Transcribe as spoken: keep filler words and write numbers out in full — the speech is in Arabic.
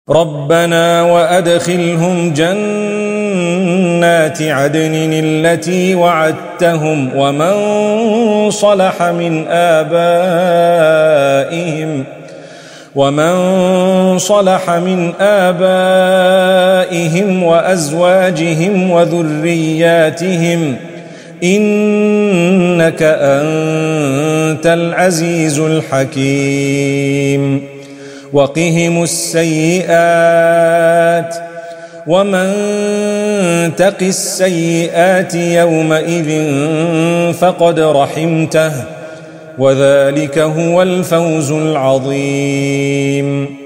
ربنا وأدخلهم جنات عدن التي وعدتهم ومن صلح من آبائهم ومن صلح من آبائهم وأزواجهم وذرياتهم إنك أنت العزيز الحكيم وقهم السيئات ومن تق السيئات يومئذ فقد رحمته وذلك هو الفوز العظيم.